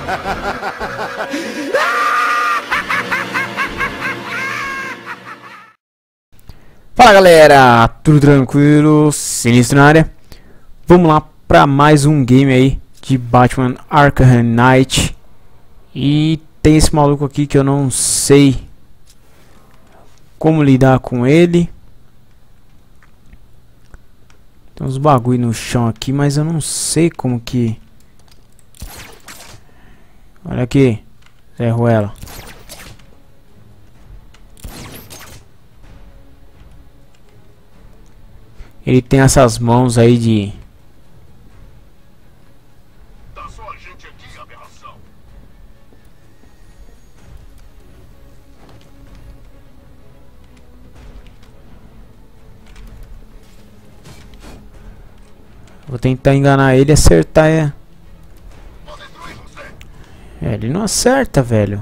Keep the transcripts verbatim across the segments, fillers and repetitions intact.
Fala galera, tudo tranquilo? Sinistro na área. Vamos lá para mais um game aí de Batman Arkham Knight. E tem esse maluco aqui que eu não sei como lidar com ele. Tem uns bagulho no chão aqui, mas eu não sei como que... Olha aqui, Zé Ruela. Ele tem essas mãos aí de... Dá só a gente aqui, aberração. Vou tentar enganar ele e acertar, é... Vou destruir você. É, ele não acerta, velho.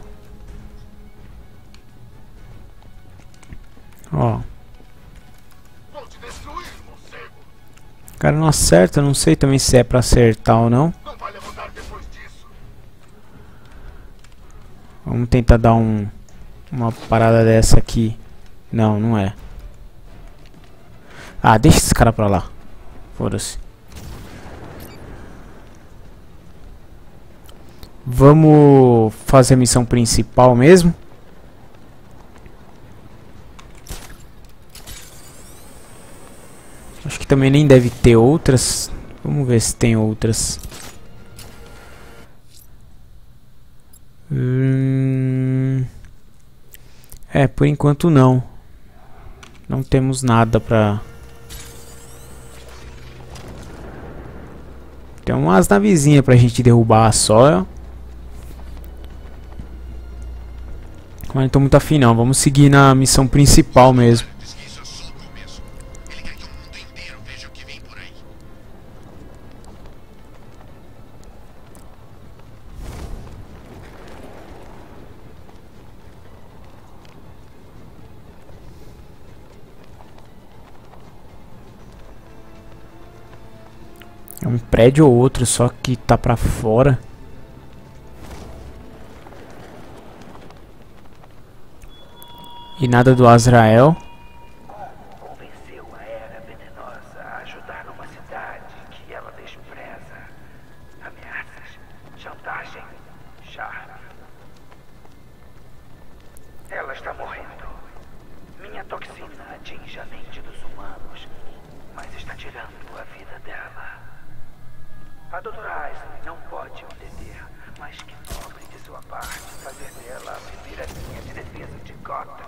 Ó. Vou te destruir, morcego. O cara não acerta, não sei também se é pra acertar ou não. Não vai levantar depois disso. Vamos tentar dar um... Uma parada dessa aqui. Não, não é. Ah, deixa esse cara pra lá. Foda-se. Vamos fazer a missão principal mesmo. Acho que também nem deve ter outras. Vamos ver se tem outras. Hum... É, por enquanto não. Não temos nada pra... Tem umas navezinhas pra gente derrubar só. Mas não tô muito afim não. Vamos seguir na missão principal mesmo. É um prédio ou outro, só que tá pra fora. E nada do Azrael. Convenceu a Era Venenosa a ajudar numa cidade que ela despreza. Ameaças, chantagem, charme. Ela está morrendo. Minha toxina atinge a mente dos humanos, mas está tirando a vida dela. A doutora Isley não pode me deter, mas que nobre de sua parte fazer dela a primeira linha de defesa de Gotham.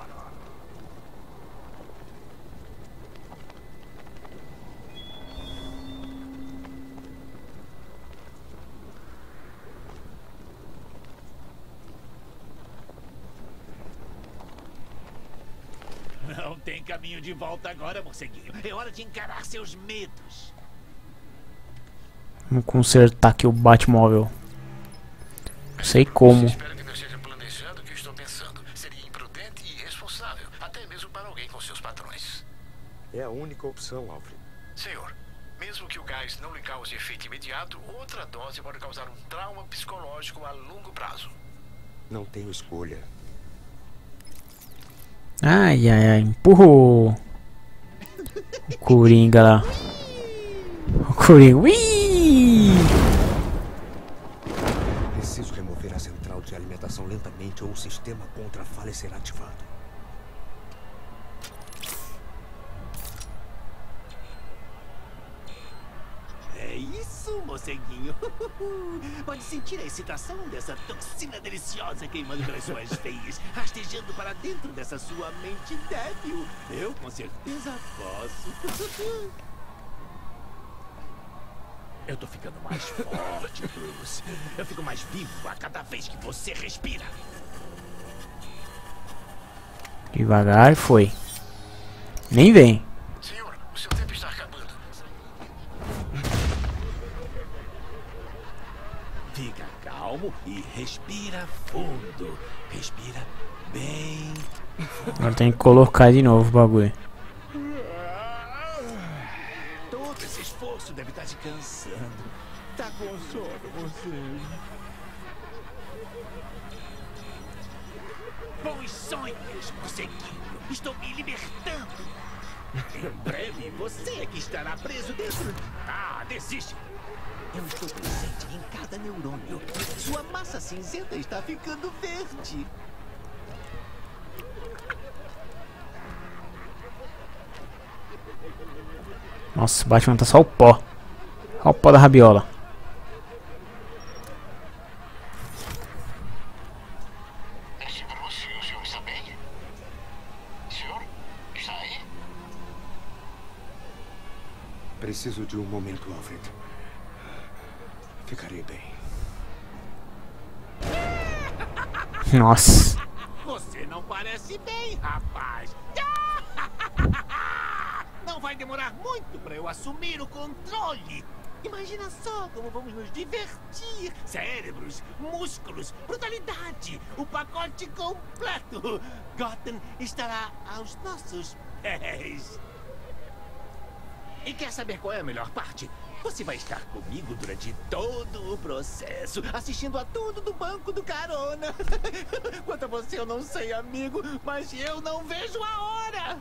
Não tem caminho de volta agora, morceguinho. É hora de encarar seus medos. Vamos consertar aqui o Batmóvel. Não sei como. Espero que não esteja planejando o que eu estou pensando. Seria imprudente e irresponsável, até mesmo para alguém com seus patrões. É a única opção, Alfred. Senhor, mesmo que o gás não lhe cause efeito imediato, outra dose pode causar um trauma psicológico a longo prazo. Não tenho escolha. Ai, ai, ai. Empurrou o Coringa lá. O Coringa. Ui! Preciso remover a central de alimentação lentamente ou o sistema contra a falha será ativado. É isso, morceguinho. Pode sentir a excitação dessa toxina deliciosa queimando pelas suas veias, rastejando para dentro dessa sua mente débil. Eu com certeza posso. Eu tô ficando mais forte, Bruce. Eu fico mais vivo a cada vez que você respira. Devagar foi. Nem vem. Senhor, o seu tempo está acabando. Fica calmo e respira fundo. Respira bem. Agora tem que colocar de novo o bagulho. Todo esse esforço deve estar te cansando. Tá com sono, você. Bons sonhos, morceguinho. Estou me libertando. Em breve, você é que estará preso dentro... Ah, desiste. Eu estou presente em cada neurônio. Sua massa cinzenta está ficando verde. Nossa, o Batman tá só o pó. Olha o pó da rabiola. Esse Bruce, o senhor está bem? O senhor está aí? Preciso de um momento, Alfred. Ficarei bem. Nossa. Você não parece bem, rapaz. Não vai demorar muito para eu assumir o controle. Imagina só como vamos nos divertir. Cérebros, músculos, brutalidade. O pacote completo. Gotham estará aos nossos pés. E quer saber qual é a melhor parte? Você vai estar comigo durante todo o processo, assistindo a tudo do banco do carona. Quanto a você, eu não sei, amigo, mas eu não vejo a hora.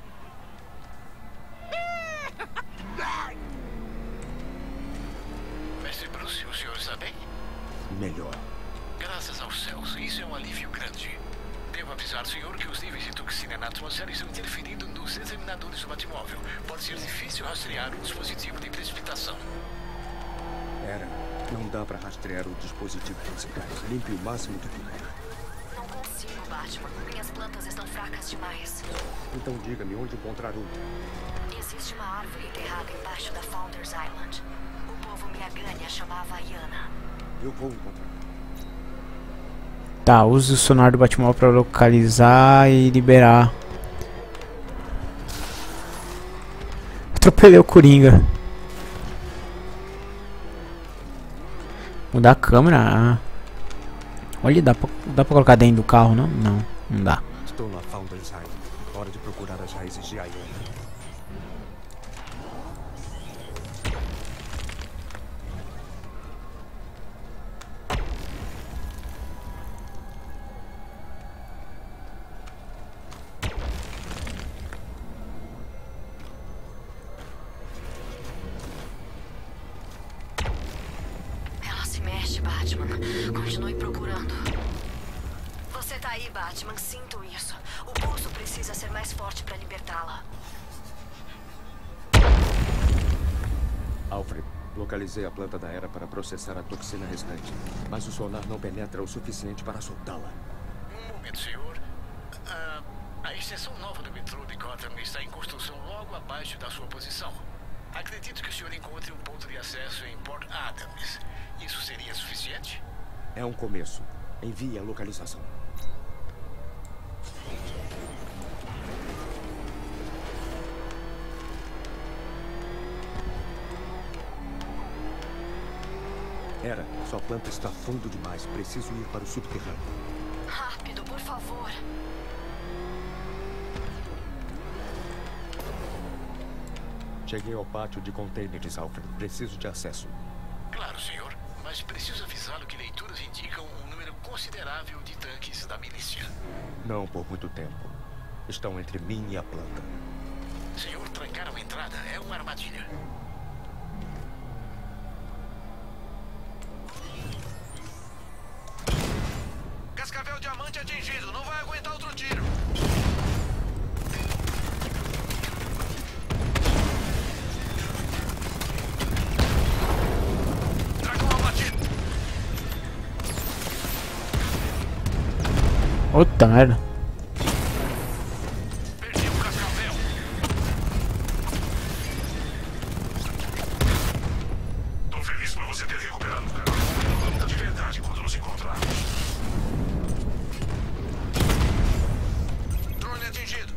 Mestre Bruce, o senhor está bem? Melhor. Graças aos céus, isso é um alívio grande. Devo avisar o senhor que os níveis de toxina na atmosfera estão interferindo nos examinadores do Batmóvel. Pode ser difícil rastrear o dispositivo de precipitação. Era. Não dá pra rastrear o dispositivo desse gás. Limpe o máximo que puder. Não consigo, Batman. Minhas plantas estão fracas demais. Então diga-me onde encontrar um. Existe uma árvore enterrada embaixo da Founders Island. O povo Miagani a chamava Yana. Eu vou encontrar. Tá, use o sonar do Batmóvel pra localizar e liberar. Atropelei o Coringa. Mudar a câmera? Ah. Olha, dá pra, dá pra colocar dentro do carro, não? Não, não dá. Estou na Founders Island. Hora de procurar as raízes de Ayana. Ela se mexe, Batman. Continue procurando. Você tá aí, Batman. Sinto isso. O pulso precisa ser mais forte pra libertá-la. Alfred, localizei a planta da Era para processar a toxina restante, mas o sonar não penetra o suficiente para soltá-la. Um momento, senhor. Ah, a extensão nova do metrô de Gotham está em construção logo abaixo da sua posição. Acredito que o senhor encontre um ponto de acesso em Port Adams. Isso seria suficiente? É um começo. Envie a localização. Era, sua planta está fundo demais. Preciso ir para o subterrâneo. Rápido, por favor. Cheguei ao pátio de containers, Alfred. Preciso de acesso. Claro, senhor. Mas preciso avisá-lo que leituras indicam um número considerável de tanques da milícia. Não por muito tempo. Estão entre mim e a planta. Senhor, trancar a entrada é uma armadilha. Cascavel diamante atingido. Não vai aguentar outro tiro. Dragão abatido. Puta merda. Perdi o Cascavel. Tô feliz por você ter recuperado o canal. Luta de verdade quando nos encontrarmos. Drone atingido.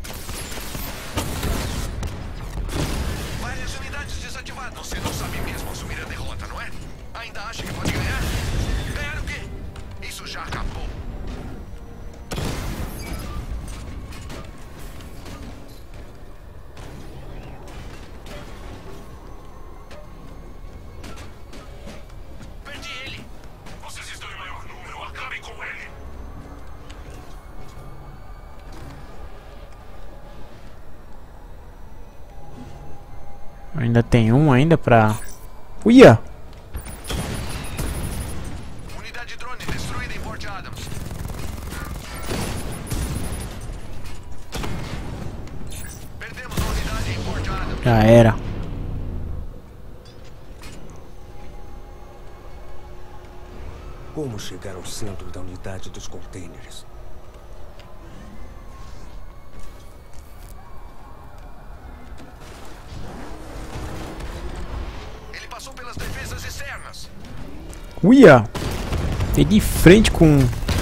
Várias unidades desativadas. Você não sabe mesmo assumir a derrota, não é? Ainda acha que pode ganhar? Ganhar o quê? Isso já acabou. Ainda tem um ainda pra... Uia! Unidade de drone destruída em Port Adams. Perdemos a unidade em Port Adams. Já era. Como chegar ao centro da unidade dos containers? Ele passou pelas defesas externas. Uia! Tem de frente com...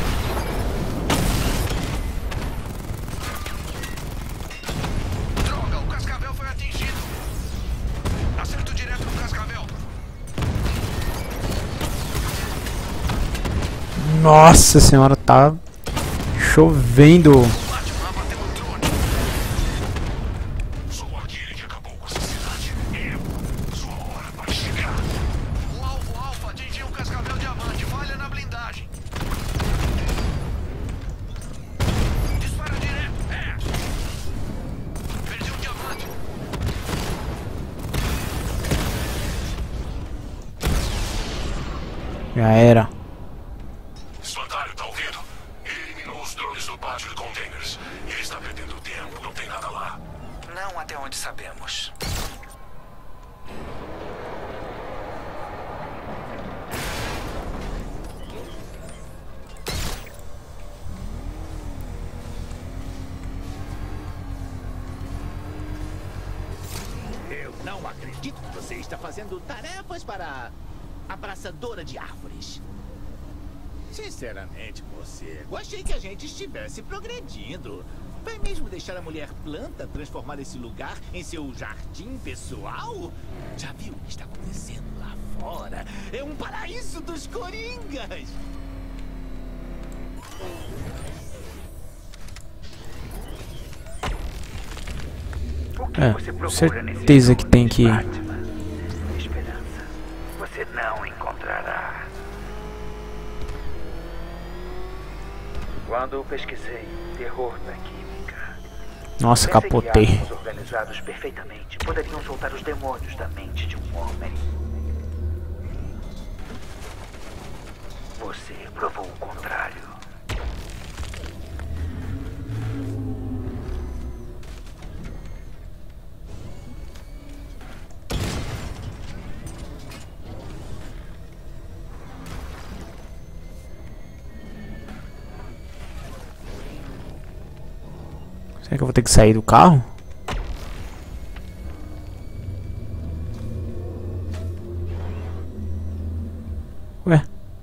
Droga, o Cascavel foi atingido. Acerto direto no Cascavel. Nossa senhora, tá chovendo. Batman abateu o drone. Sou aquele que acabou com essa cidade. Eu. Sua hora vai chegar. O alvo alfa atingiu o Cascavel Diamante. Falha na blindagem. Dispara direto. É. Perdi um diamante. Já era. Espantalho, tá ouvindo? Ele eliminou os drones do pátio de containers. Ele está perdendo tempo, não tem nada lá. Não até onde sabemos. Eu não acredito que você está fazendo tarefas para a abraçadora de árvores. Sinceramente, você, eu achei que a gente estivesse progredindo. Vai mesmo deixar a mulher planta transformar esse lugar em seu jardim pessoal? Já viu o que está acontecendo lá fora? É um paraíso dos coringas! O que É, você procura certeza nesse que tem que... Batman? Esperança. Você não encontrará. Quando pesquisei terror da química, Nossa, pensei que capotei. átomos organizados perfeitamente poderiam soltar os demônios da mente de um homem. Você provou o contrário. Será que eu vou ter que sair do carro? Ué?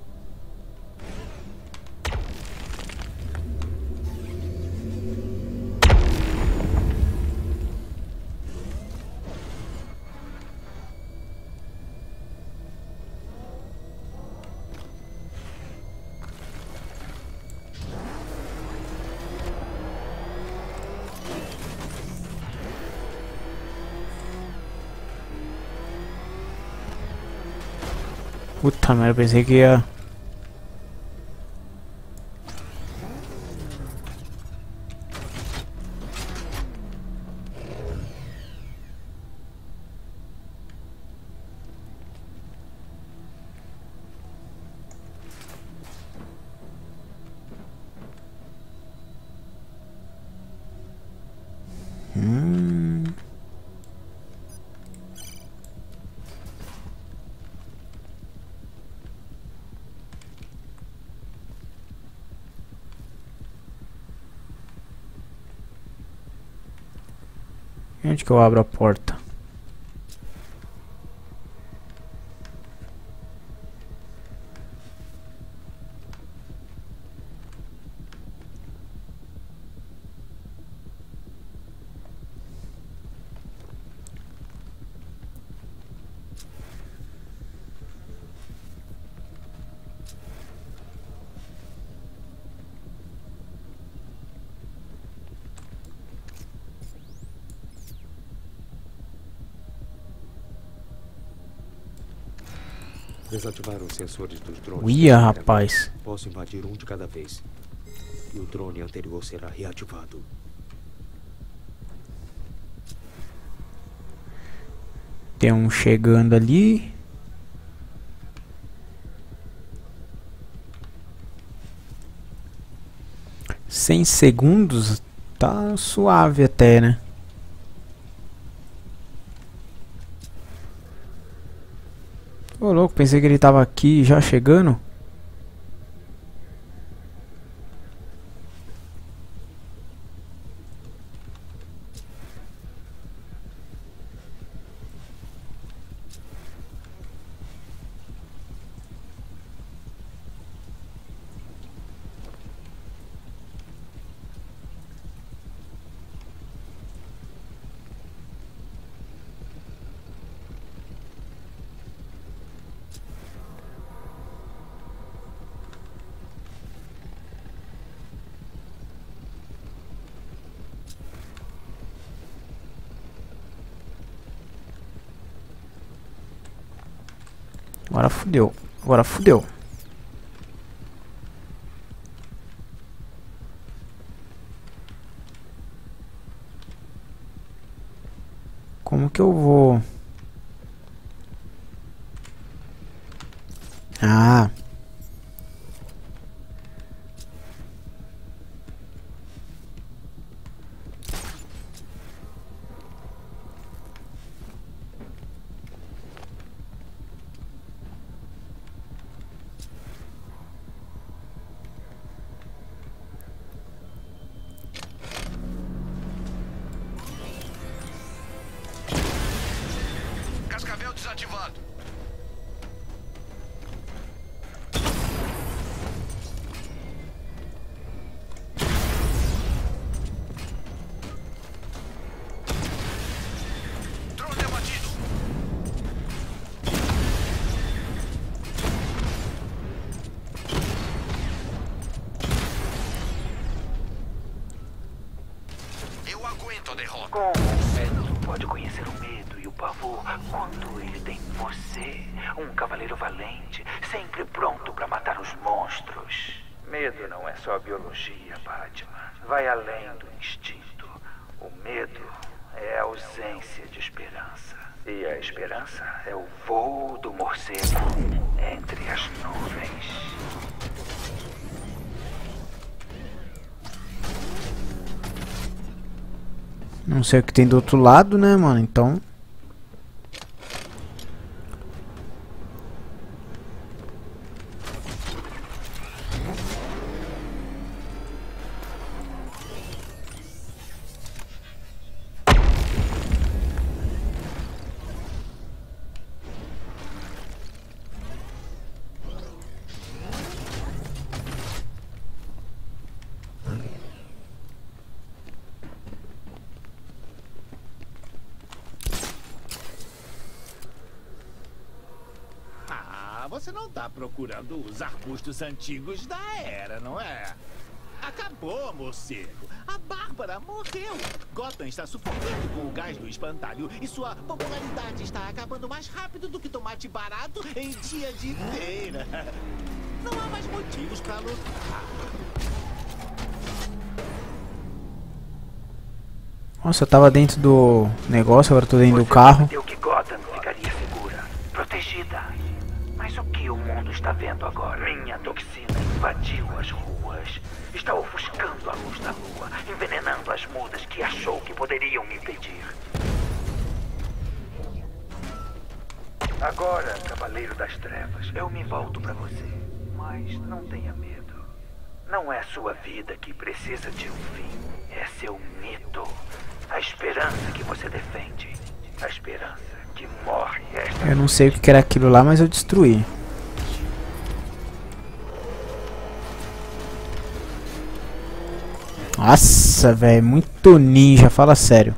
Puta merda, pensei que ia... Hum... Onde que eu abro a porta? Desativaram os sensores dos drones. Uia, rapaz. Posso invadir um de cada vez. E o drone anterior será reativado. Tem um chegando ali. Cem segundos. Tá suave até, né? Ô louco, pensei que ele tava aqui já chegando. Agora fudeu. Agora fudeu. Como que eu vou? Ah. Cascavel desativado. Drone abatido. Eu aguento a derrota. Como um médico pode conhecer o medo e o pavor quando ele tem você, um cavaleiro valente, sempre pronto para matar os monstros? Medo não é só biologia, Batman. Vai além do instinto. O medo é a ausência de esperança. E a esperança é o voo do morcego entre as nuvens. Não sei o que tem do outro lado, né, mano? Então... Você não tá procurando os arbustos antigos da era, não é? Acabou, morcego. A Bárbara morreu. Gotham está sufocando com o gás do espantalho e sua popularidade está acabando mais rápido do que tomate barato em dia de feira. Não há mais motivos para lutar. Nossa, eu tava dentro do negócio, agora tô dentro do carro. Você prometeu que Gotham ficaria segura, protegida. Mas o que o mundo está vendo agora? Minha toxina invadiu as ruas. Está ofuscando a luz da lua, envenenando as mudas que achou que poderiam me impedir. Agora, Cavaleiro das Trevas, eu me volto para você. Mas não tenha medo. Não é sua vida que precisa de um fim. É seu mito. A esperança que você defende. A esperança que morre esta... Eu não sei o que era aquilo lá, mas eu destruí. Nossa, velho, muito ninja, fala sério.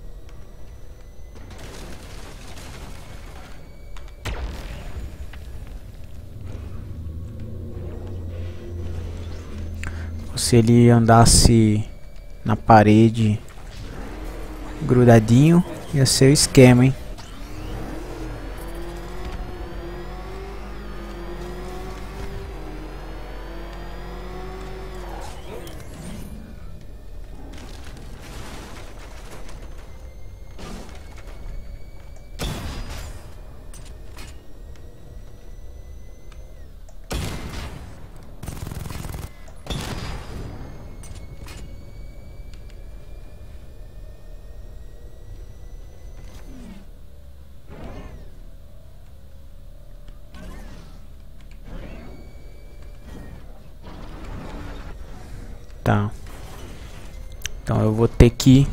Se ele andasse na parede grudadinho, ia ser o esquema, hein? Tá. Então eu vou ter que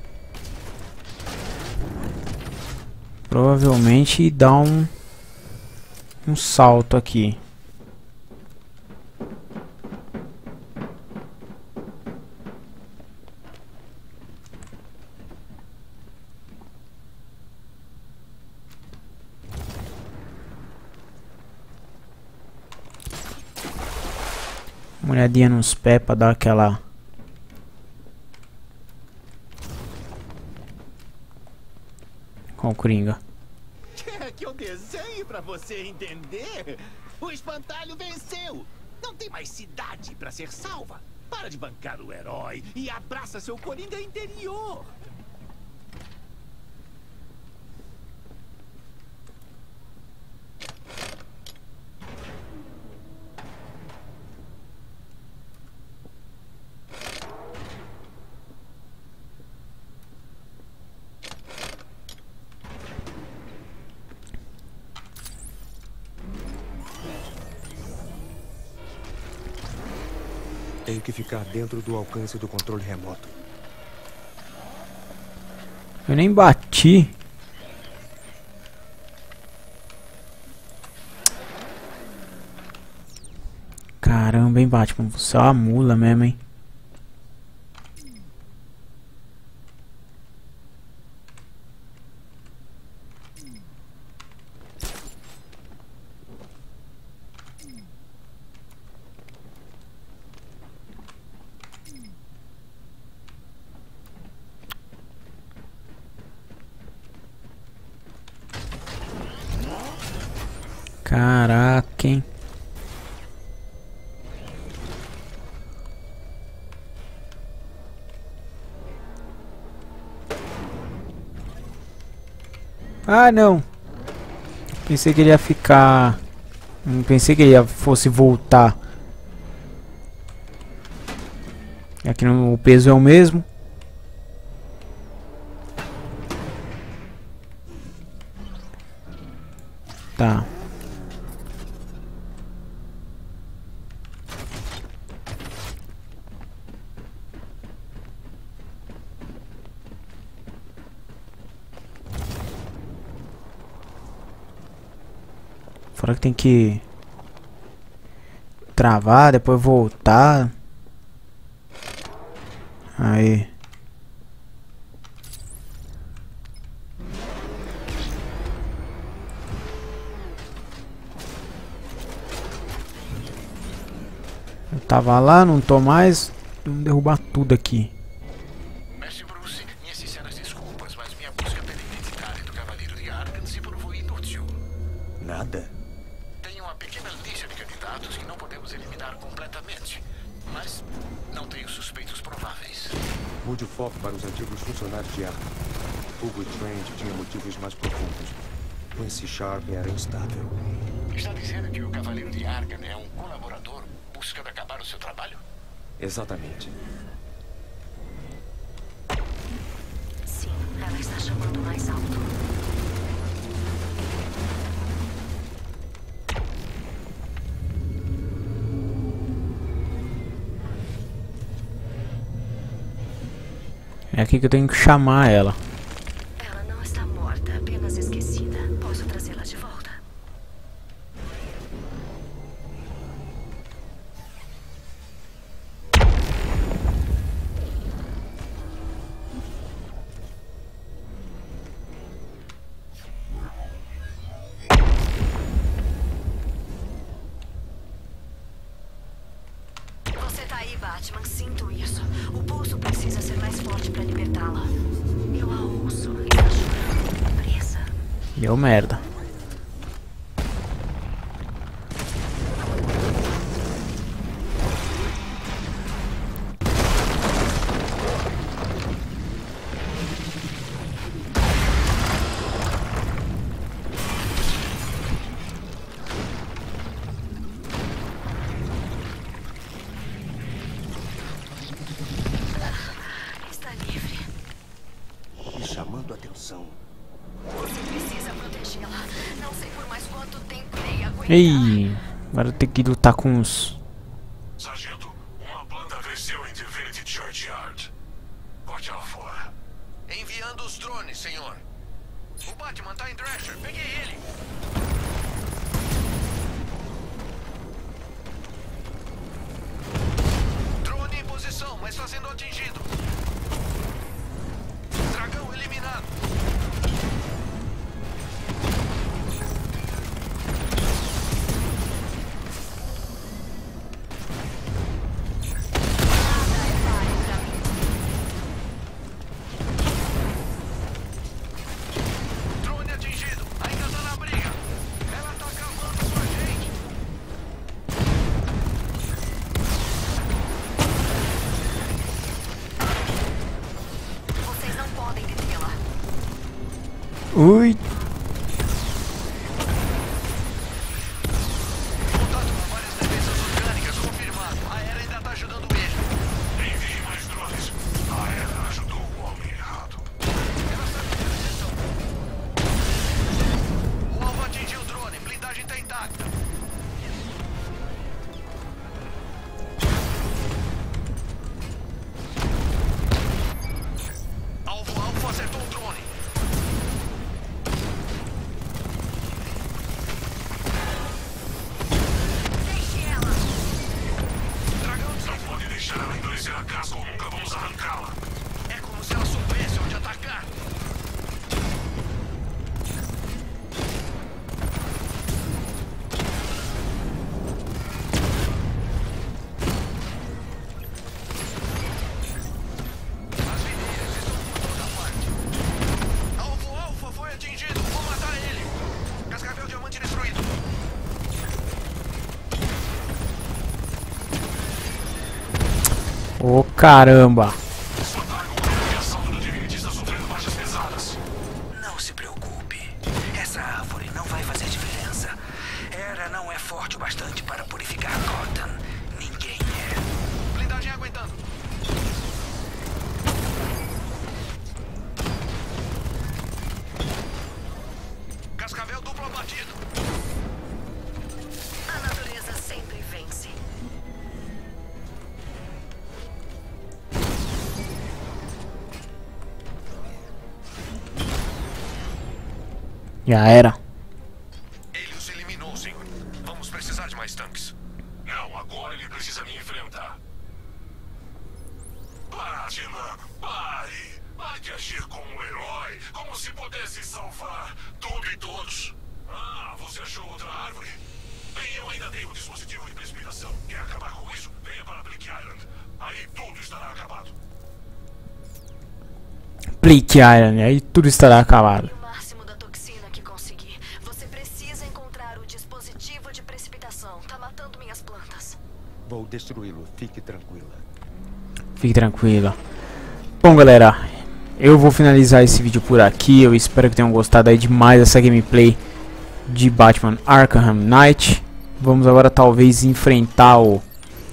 provavelmente dar um um salto aqui. Uma olhadinha nos pés pra dar aquela... Com o Coringa. Quer que eu desenhe pra você entender? O espantalho venceu! Não tem mais cidade pra ser salva! Para de bancar o herói e abraça seu Coringa interior! Tenho que ficar dentro do alcance do controle remoto. Eu nem bati. Caramba, hein, Batman? Você é uma mula mesmo, hein? Caraca, hein? Ah, não. Pensei que ele ia ficar... Não pensei que ele ia fosse voltar. Aqui no, o peso é o mesmo. Tá. Fora que tem que travar, depois voltar. Aí. Eu tava lá, não tô mais. Vamos derrubar tudo aqui. Mestre Bruce, minhas sinceras desculpas, mas minha busca pela identidade do Cavaleiro de Arkham se provou inútil. Nada? Tenho uma pequena lista de candidatos que não podemos eliminar completamente, mas não tenho suspeitos prováveis. Mude o foco para os antigos funcionários de Arkham. Hugo Trent tinha motivos mais profundos. Quincy Sharp era instável. Está dizendo que o Cavaleiro de Arkham é um colaborador buscando acabar o seu trabalho? Exatamente. Sim, ela está chamando mais alto. É aqui que eu tenho que chamar ela. Ela não está morta, apenas esquecida. Posso trazê-la de volta? Você tá aí, Batman. Sinto isso. O pulso precisa ser mais forte para libertá-la. Eu a ouço. Está chorando. Presa. Deu merda. Está livre. Me chamando a atenção. Você precisa protegê-la. Não sei por mais quanto tempo irei aguentar. Ei, agora eu tenho que lutar com os... Sargento, uma planta cresceu em pacote lá fora. Enviando os drones, senhor. O Batman tá em Drescher. Peguei ele. Drone em posição, mas está sendo atingido. Dragão eliminado. Drone atingido. Ainda tá na briga. Ela tá acabando com a gente. Vocês não podem detê-la. Ui. Contato com várias defesas orgânicas confirmado. A Era ainda tá ajudando ele. Envie mais drones. A Era ajudou o homem errado. Ela está em direção. O alvo atingiu o drone. Blindagem tá intacta. Alvo alvo acertou o drone. Deixe ela. Dragão não pode deixar ela endurecer a casca ou nunca vamos arrancá-la. É como se ela soubesse onde atacar. As vineiras estão por toda parte. Alvo Alfa foi atingido. Vou matar ele. Cascavel diamante destruído. Ô caramba. Não se preocupe. Essa árvore não vai fazer diferença. Era não é forte o bastante para purificar Gotham. Ninguém é. Blindagem aguentando. Cascavel duplo abatido. A natureza sempre vence. Já era. Ele os eliminou, senhor. Vamos precisar de mais tanques. Não, agora ele precisa me enfrentar. Batman, pare! Pare de agir como um herói, como se pudesse salvar tudo e todos. Ah, você achou outra árvore? Bem, eu ainda tenho o dispositivo de precipitação. Quer acabar com isso? Venha para Bleak Island. Aí tudo estará acabado. Bleak Island, aí tudo estará acabado. O máximo da toxina que conseguir. Você precisa encontrar o dispositivo de precipitação. Tá matando minhas plantas. Vou destruí-lo, fique tranquila. Fique tranquila. Bom, galera, eu vou finalizar esse vídeo por aqui. Eu espero que tenham gostado aí demais dessa gameplay de Batman Arkham Knight. Vamos agora talvez enfrentar o...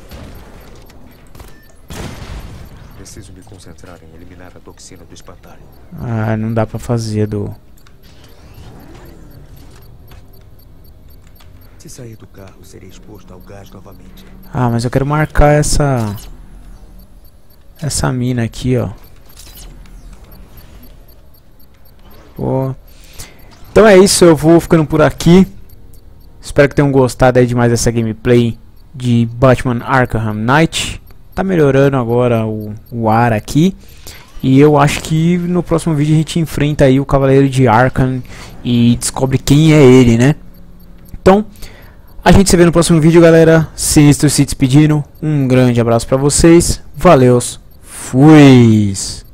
Preciso me concentrar em eliminar a toxina do espantalho. Ah, não dá pra fazer do... Se sair do carro, serei exposto ao gás novamente. Ah, mas eu quero marcar essa... Essa mina aqui, ó. Pô. Então é isso, eu vou ficando por aqui. Espero que tenham gostado aí demais dessa gameplay de Batman Arkham Knight. Tá melhorando agora o, o ar aqui. E eu acho que no próximo vídeo a gente enfrenta aí o Cavaleiro de Arkham e descobre quem é ele, né? Então, a gente se vê no próximo vídeo, galera. Sinistro se despedindo. Um grande abraço pra vocês. Valeus. Fui.